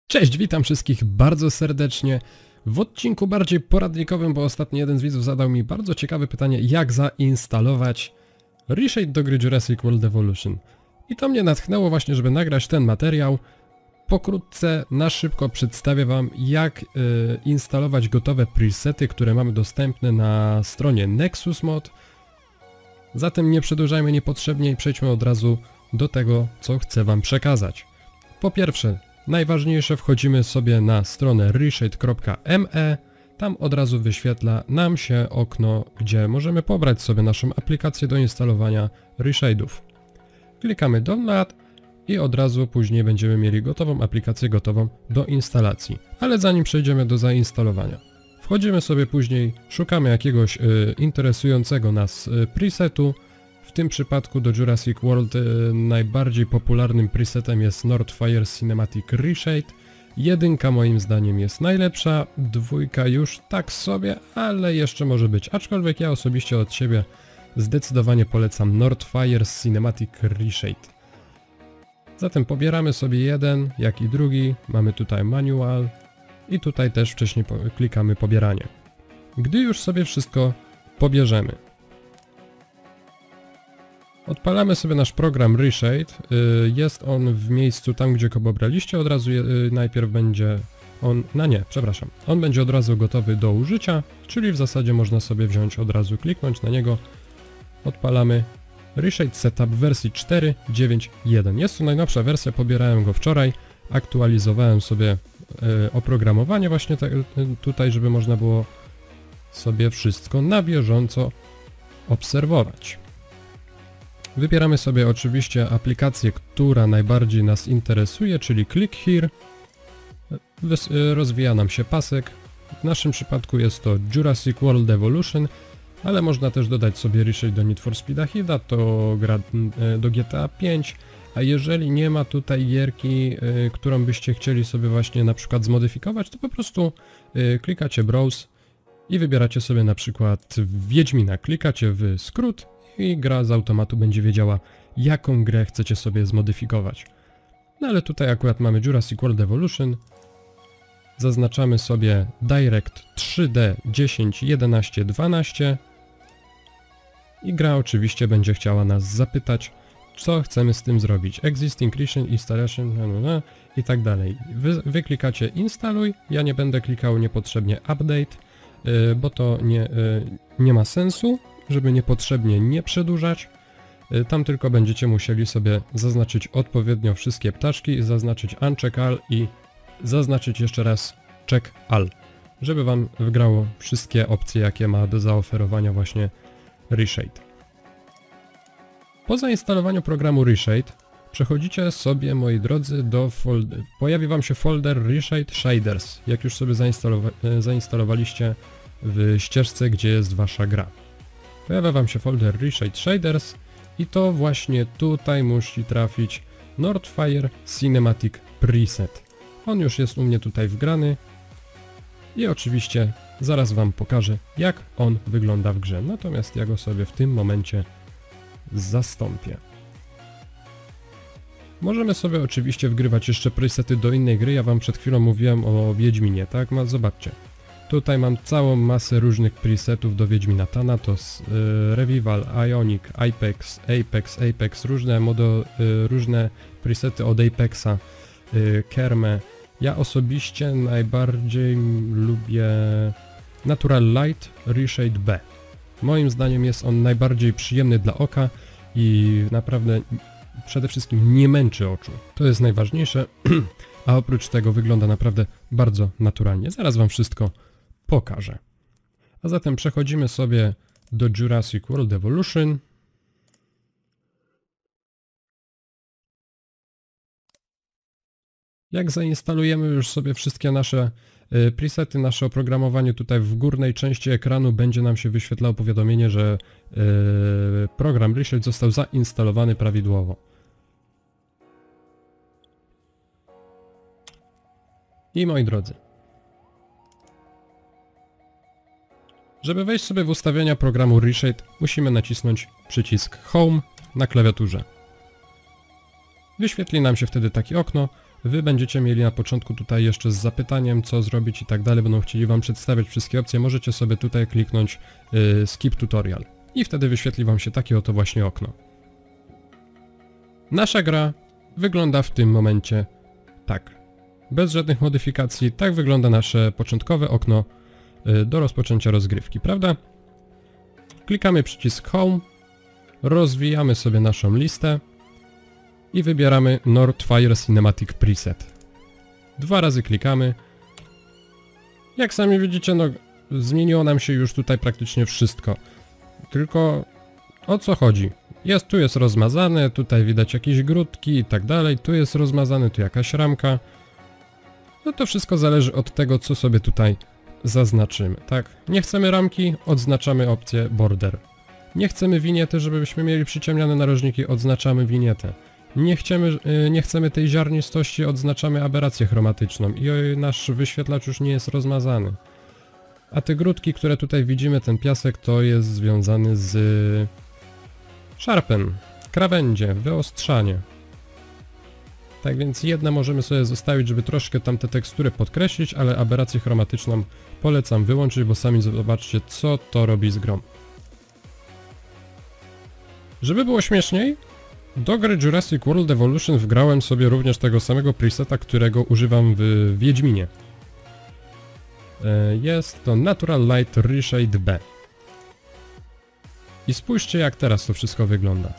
Cześć, witam wszystkich bardzo serdecznie w odcinku bardziej poradnikowym, bo ostatnio jeden z widzów zadał mi bardzo ciekawe pytanie, jak zainstalować Reshade do gry Jurassic World Evolution. I to mnie natchnęło właśnie, żeby nagrać ten materiał. Pokrótce, na szybko przedstawię wam, jak instalować gotowe presety, które mamy dostępne na stronie Nexus Mod. Zatem nie przedłużajmy niepotrzebnie i przejdźmy od razu do tego, co chcę wam przekazać. Po pierwsze, najważniejsze, wchodzimy sobie na stronę reshade.me. Tam od razu wyświetla nam się okno, gdzie możemy pobrać sobie naszą aplikację do instalowania reshade'ów. Klikamy download i od razu później będziemy mieli gotową aplikację, gotową do instalacji. Ale zanim przejdziemy do zainstalowania, wchodzimy sobie później, szukamy jakiegoś interesującego nas presetu. W tym przypadku do Jurassic World najbardziej popularnym presetem jest Northfire Cinematic Reshade. Jedynka moim zdaniem jest najlepsza, dwójka już tak sobie, ale jeszcze może być. Aczkolwiek ja osobiście od siebie zdecydowanie polecam Northfire Cinematic Reshade. Zatem pobieramy sobie jeden, jak i drugi. Mamy tutaj manual i tutaj też wcześniej klikamy pobieranie. Gdy już sobie wszystko pobierzemy, odpalamy sobie nasz program Reshade. Jest on w miejscu tam, gdzie go pobraliście. Od razu najpierw będzie on... On będzie od razu gotowy do użycia, czyli w zasadzie można sobie wziąć od razu, kliknąć na niego. Odpalamy Reshade Setup w wersji 4.9.1. Jest to najnowsza wersja, pobierałem go wczoraj. Aktualizowałem sobie oprogramowanie właśnie tutaj, żeby można było sobie wszystko na bieżąco obserwować. Wybieramy sobie oczywiście aplikację, która najbardziej nas interesuje, czyli Click Here. Rozwija nam się pasek. W naszym przypadku jest to Jurassic World Evolution, ale można też dodać sobie Reshade do Need for Speeda Hida, to gra do GTA 5, a jeżeli nie ma tutaj gierki, którą byście chcieli sobie właśnie na przykład zmodyfikować, to po prostu klikacie Browse i wybieracie sobie na przykład Wiedźmina. Klikacie w skrót i gra z automatu będzie wiedziała, jaką grę chcecie sobie zmodyfikować. No ale tutaj akurat mamy Jurassic World Evolution. Zaznaczamy sobie Direct 3D 10, 11, 12 i gra oczywiście będzie chciała nas zapytać, co chcemy z tym zrobić. Existing Creation, Installation i tak dalej. Wy klikacie instaluj, ja nie będę klikał niepotrzebnie update, bo to nie ma sensu, żeby niepotrzebnie nie przedłużać. Tam tylko będziecie musieli sobie zaznaczyć odpowiednio wszystkie ptaszki, zaznaczyć Uncheck All i zaznaczyć jeszcze raz Check All, żeby wam wgrało wszystkie opcje, jakie ma do zaoferowania właśnie Reshade. Po zainstalowaniu programu Reshade przechodzicie sobie, moi drodzy, do folderu. Pojawi wam się folder Reshade Shaders, jak już sobie zainstalowaliście w ścieżce, gdzie jest wasza gra. Pojawia wam się folder Reshade Shaders i to właśnie tutaj musi trafić Northfire Cinematic Preset. On już jest u mnie tutaj wgrany i oczywiście zaraz wam pokażę, jak on wygląda w grze. Natomiast ja go sobie w tym momencie zastąpię. Możemy sobie oczywiście wgrywać jeszcze presety do innej gry. Ja wam przed chwilą mówiłem o Wiedźminie, tak? Zobaczcie. Tutaj mam całą masę różnych presetów do Wiedźmina. Thanatos, Revival, Ionic, Apex, różne presety od Apexa, Kermę. Ja osobiście najbardziej lubię Natural Light Reshade B. Moim zdaniem jest on najbardziej przyjemny dla oka i naprawdę przede wszystkim nie męczy oczu. To jest najważniejsze, a oprócz tego wygląda naprawdę bardzo naturalnie. Zaraz wam wszystko pokażę. A zatem przechodzimy sobie do Jurassic World Evolution. Jak zainstalujemy już sobie wszystkie nasze presety, nasze oprogramowanie, tutaj w górnej części ekranu będzie nam się wyświetlało powiadomienie, że program Reshade został zainstalowany prawidłowo. I moi drodzy, żeby wejść sobie w ustawienia programu Reshade, musimy nacisnąć przycisk Home na klawiaturze. Wyświetli nam się wtedy takie okno. Wy będziecie mieli na początku tutaj jeszcze z zapytaniem, co zrobić i tak dalej, będą chcieli wam przedstawiać wszystkie opcje, możecie sobie tutaj kliknąć skip tutorial i wtedy wyświetli wam się takie oto właśnie okno. Nasza gra wygląda w tym momencie tak. Bez żadnych modyfikacji, tak wygląda nasze początkowe okno do rozpoczęcia rozgrywki, prawda? Klikamy przycisk Home, rozwijamy sobie naszą listę i wybieramy Northfire Cinematic Preset. 2 razy klikamy. Jak sami widzicie, no zmieniło nam się już tutaj praktycznie wszystko. Tylko o co chodzi? Tu jest rozmazane, tutaj widać jakieś grudki i tak dalej, tu jest rozmazane, tu jakaś ramka. No to wszystko zależy od tego, co sobie tutaj zaznaczymy, tak? Nie chcemy ramki, odznaczamy opcję Border. Nie chcemy winiety, żebyśmy mieli przyciemniane narożniki, odznaczamy winietę. Nie chcemy tej ziarnistości, odznaczamy aberrację chromatyczną i nasz wyświetlacz już nie jest rozmazany. A te grudki, które tutaj widzimy, ten piasek, to jest związany z sharpen, krawędzie, wyostrzanie. Tak więc jedne możemy sobie zostawić, żeby troszkę tamte tekstury podkreślić, ale aberrację chromatyczną polecam wyłączyć, bo sami zobaczcie, co to robi z grą. Żeby było śmieszniej, do gry Jurassic World Evolution wgrałem sobie również tego samego preseta, którego używam w Wiedźminie. Jest to Natural Light Reshade B. I spójrzcie, jak teraz to wszystko wygląda.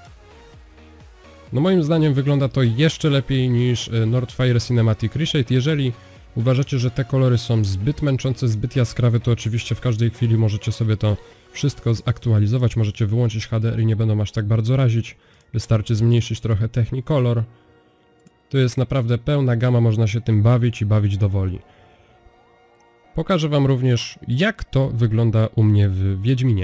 No moim zdaniem wygląda to jeszcze lepiej niż Northfire Cinematic Reshade. Jeżeli uważacie, że te kolory są zbyt męczące, zbyt jaskrawe, to oczywiście w każdej chwili możecie sobie to wszystko zaktualizować, możecie wyłączyć HDR i nie będą aż tak bardzo razić. Wystarczy zmniejszyć trochę Technicolor. To jest naprawdę pełna gama, można się tym bawić i bawić do woli. Pokażę wam również, jak to wygląda u mnie w Wiedźminie.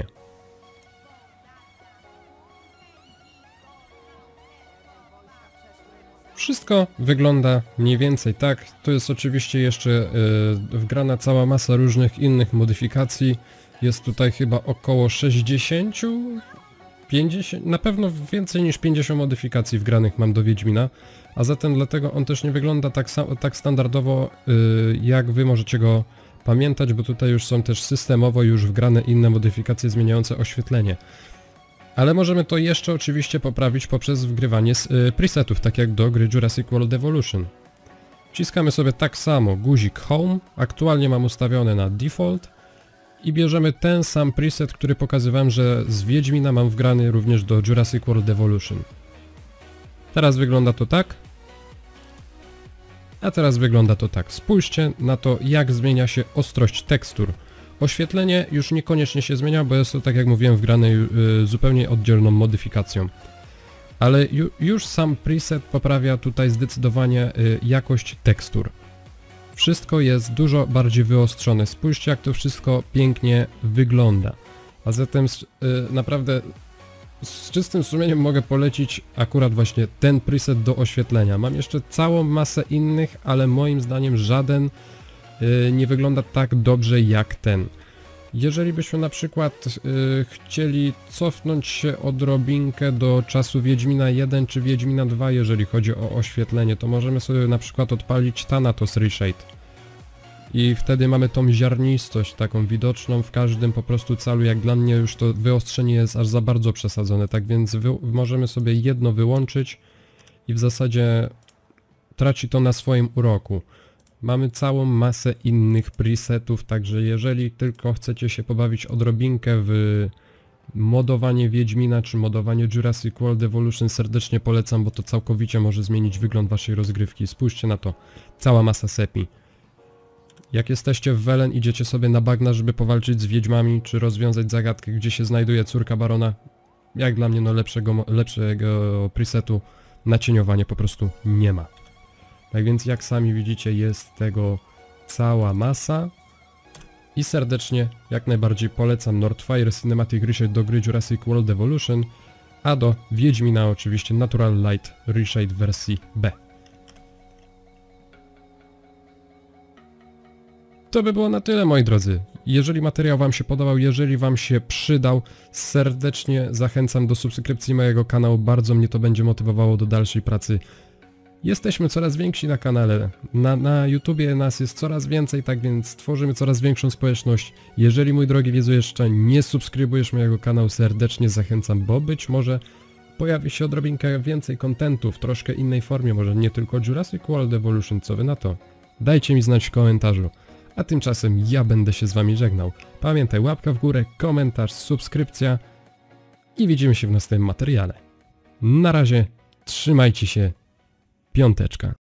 Wszystko wygląda mniej więcej tak. To jest oczywiście jeszcze wgrana cała masa różnych innych modyfikacji. Jest tutaj chyba około 60, 50, na pewno więcej niż 50 modyfikacji wgranych mam do Wiedźmina, a zatem dlatego on też nie wygląda tak standardowo, jak wy możecie go pamiętać, bo tutaj już są też systemowo już wgrane inne modyfikacje zmieniające oświetlenie. Ale możemy to jeszcze oczywiście poprawić poprzez wgrywanie presetów, tak jak do gry Jurassic World Evolution. Wciskamy sobie tak samo guzik Home, aktualnie mam ustawione na Default i bierzemy ten sam preset, który pokazywałem, że z Wiedźmina mam wgrany również do Jurassic World Evolution. Teraz wygląda to tak. A teraz wygląda to tak. Spójrzcie na to, jak zmienia się ostrość tekstur. Oświetlenie już niekoniecznie się zmienia, bo jest to, tak jak mówiłem, wgrane zupełnie oddzielną modyfikacją. Ale już sam preset poprawia tutaj zdecydowanie jakość tekstur. Wszystko jest dużo bardziej wyostrzone. Spójrzcie, jak to wszystko pięknie wygląda. A zatem naprawdę z czystym sumieniem mogę polecić akurat właśnie ten preset do oświetlenia. Mam jeszcze całą masę innych, ale moim zdaniem żaden nie wygląda tak dobrze jak ten. Jeżeli byśmy na przykład chcieli cofnąć się odrobinkę do czasu Wiedźmina 1 czy Wiedźmina 2, jeżeli chodzi o oświetlenie, to możemy sobie na przykład odpalić Thanatos Reshade. I wtedy mamy tą ziarnistość taką widoczną w każdym po prostu calu. Jak dla mnie już to wyostrzenie jest aż za bardzo przesadzone, tak więc możemy sobie jedno wyłączyć i w zasadzie traci to na swoim uroku. Mamy całą masę innych presetów, także jeżeli tylko chcecie się pobawić odrobinkę w modowanie Wiedźmina czy modowanie Jurassic World Evolution, serdecznie polecam, bo to całkowicie może zmienić wygląd waszej rozgrywki. Spójrzcie na to, cała masa sepi. Jak jesteście w Welen, idziecie sobie na bagna, żeby powalczyć z wiedźmami, czy rozwiązać zagadkę, gdzie się znajduje córka barona. Jak dla mnie, no lepszego presetu na cieniowanie po prostu nie ma. Tak więc jak sami widzicie, jest tego cała masa. I serdecznie, jak najbardziej polecam Northfire Cinematic Reshade do gry Jurassic World Evolution, a do Wiedźmina oczywiście Natural Light Reshade wersji B. To by było na tyle, moi drodzy. Jeżeli materiał wam się podobał, jeżeli wam się przydał, serdecznie zachęcam do subskrypcji mojego kanału. Bardzo mnie to będzie motywowało do dalszej pracy. Jesteśmy coraz więksi na kanale, na YouTubie nas jest coraz więcej, tak więc tworzymy coraz większą społeczność. Jeżeli, mój drogi widzu, jeszcze nie subskrybujesz mojego kanału, serdecznie zachęcam, bo być może pojawi się odrobinkę więcej kontentu w troszkę innej formie, może nie tylko Jurassic World Evolution, co wy na to? Dajcie mi znać w komentarzu, a tymczasem ja będę się z wami żegnał. Pamiętaj, łapka w górę, komentarz, subskrypcja i widzimy się w następnym materiale. Na razie, trzymajcie się, piąteczka.